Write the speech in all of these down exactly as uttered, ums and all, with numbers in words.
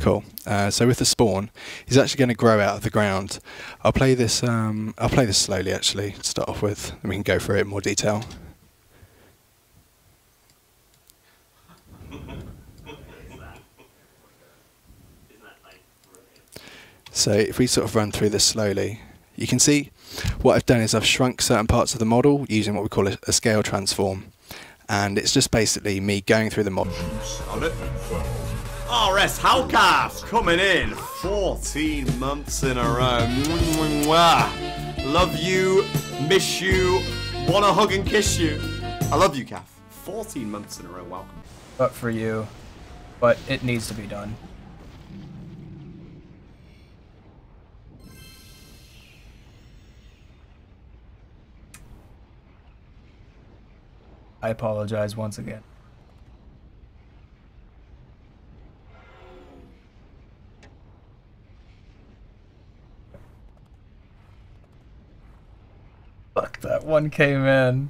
Cool. Uh, so with the spawn, he's actually going to grow out of the ground. I'll play this. Um, I'll play this slowly actually to start off with, and we can go through it in more detail. So if we sort of run through this slowly, you can see what I've done is I've shrunk certain parts of the model using what we call a, a scale transform, and it's just basically me going through the model. R S Howcast coming in fourteen months in a row. Love you, miss you, wanna hug and kiss you. I love you, Kath. fourteen months in a row, welcome. But for you, but it needs to be done. I apologize once again. Fuck that one K, man.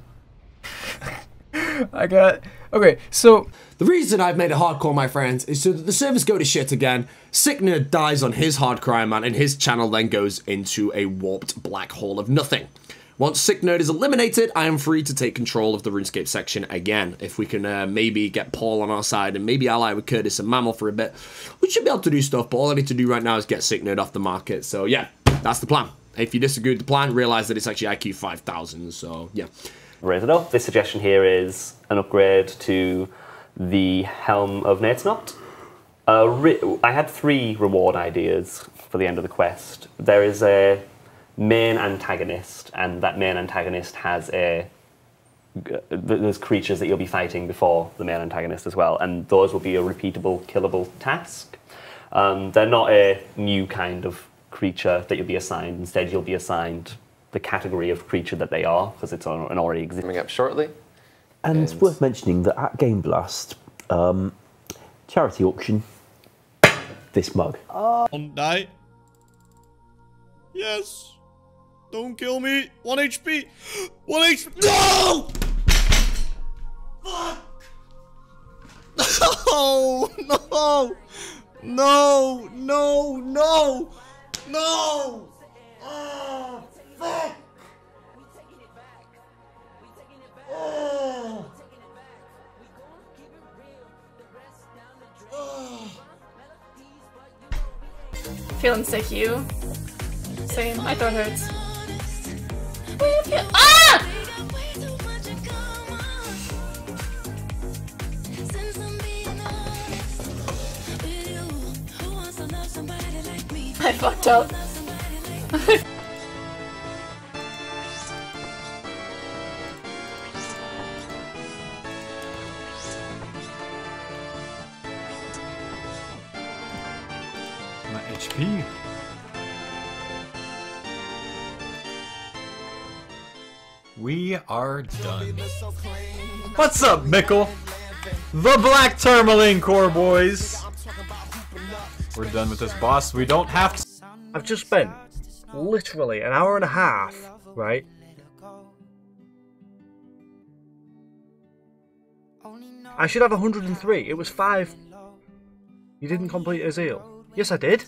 I got... Okay, so... The reason I've made it hardcore, my friends, is so that the servers go to shit again, Sicknerd dies on his hardcore Iron Man, and his channel then goes into a warped black hole of nothing. Once Sicknerd is eliminated, I am free to take control of the RuneScape section again. If we can uh, maybe get Paul on our side and maybe ally with Curtis and Mammal for a bit, we should be able to do stuff, but all I need to do right now is get Sicknerd off the market. So yeah, that's the plan. If you disagree with the plan, realize that it's actually I Q five thousand, so yeah. Raise it up. This suggestion here is an upgrade to the Helm of Nadesnot. Uh, I had three reward ideas for the end of the quest. There is a main antagonist, and that main antagonist has a... There's creatures that you'll be fighting before the main antagonist as well, and those will be a repeatable, killable task. Um, they're not a new kind of creature that you'll be assigned. Instead, you'll be assigned the category of creature that they are, because it's an already existing. Coming up shortly. And, and it's worth mentioning that at Game Blast, um, charity auction, this mug. Oh. Don't die. Yes. Don't kill me. One H P. One H P. No! Fuck! No! No! No! No! No! No! Oh! Fuck! Oh! Feeling sick, you? Same. My throat hurts. Ah! I fucked up. My H P. We are done. What's up, Mickle? The Black Tourmaline Corps, boys. We're done with this boss. We don't have to. I've just spent literally an hour and a half, right? I should have one hundred and three. It was five. You didn't complete a zeal. Yes, I did.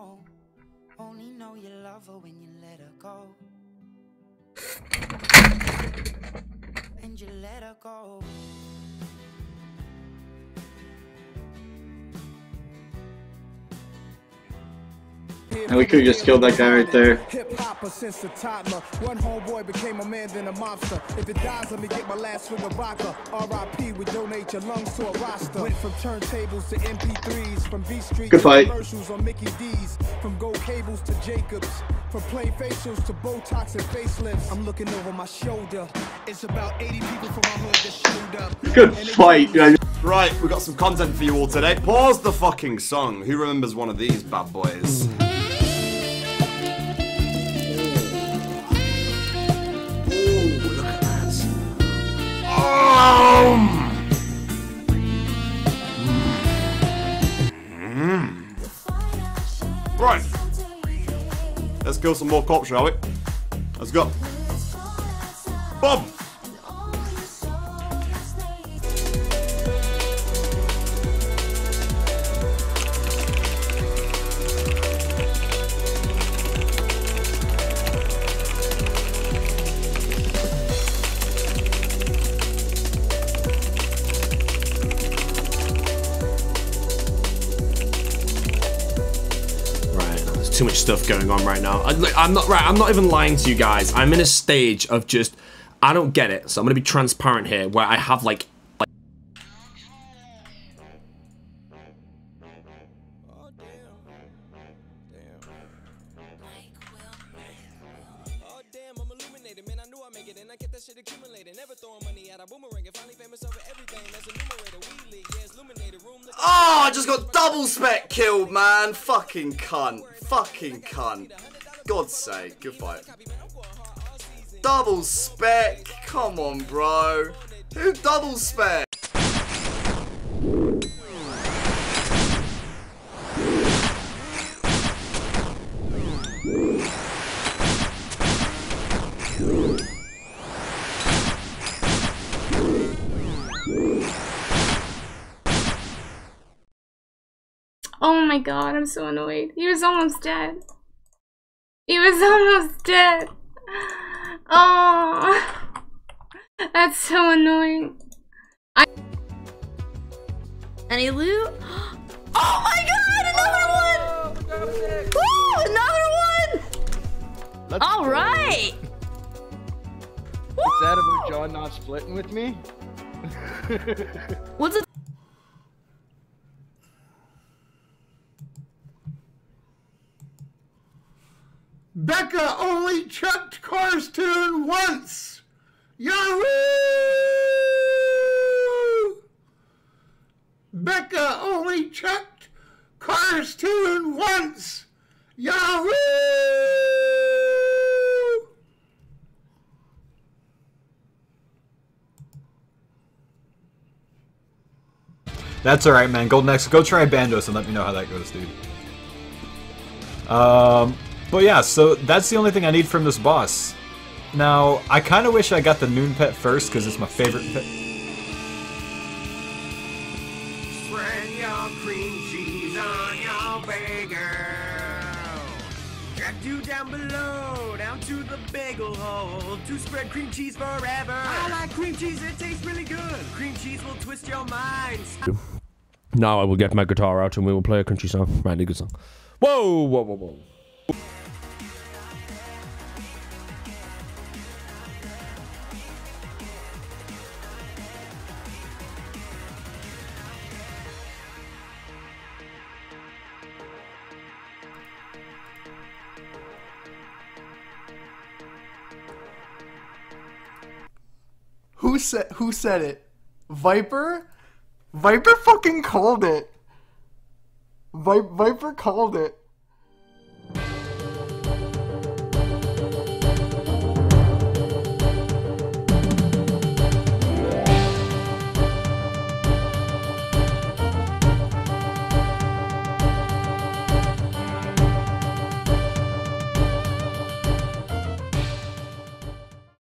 And we could have just killed that guy right there. Hip hopper since a toddler. One homeboy became a man, then a monster. If it dies, let me get my last swing of vodka. R I P would donate your lungs to a roster. Went from turntables to M P threes, from V Street Good fight. to commercials on Mickey D's, from gold cables to Jacobs, from plain facials to Botox and facelifts. I'm looking over my shoulder. It's about eighty people from my hood that showed up. Good fight, guys. Right, we got some content for you all today. Pause the fucking song. Who remembers one of these bad boys? Right. Let's kill some more cops, shall we? Let's go. Bob! too much stuff going on right now. I, like, I'm not right. I'm not even lying to you guys. I'm in a stage of just, I don't get it. So I'm gonna be transparent here, where I have like. like Oh, I just got double spec killed, man. Fucking cunt. Fucking cunt. God's sake. Good fight. Double spec. Come on, bro. Who double spec? Oh my god, I'm so annoyed. He was almost dead. He was almost dead. Oh, that's so annoying. I Any loot? Oh my god, another one! Woo, another one! Let's All go. right. Is that about John not splitting with me? What's it? Becca only checked Carstoon once! Yahoo! Becca only checked Carstoon once! Yahoo! That's alright, man. Golden X, go try Bandos and let me know how that goes, dude. Um... But yeah, so that's the only thing I need from this boss. Now, I kind of wish I got the Noon Pet first, because it's my favorite pet. Spread your cream cheese on your bagel. Track you down below, down to the bagel hole, to spread cream cheese forever. I like cream cheese, it tastes really good. Cream cheese will twist your mind. Now I will get my guitar out and we will play a country song. Really good song. Whoa, whoa, whoa, whoa. Who said who said it? Viper? Viper fucking called it. Vi Viper called it.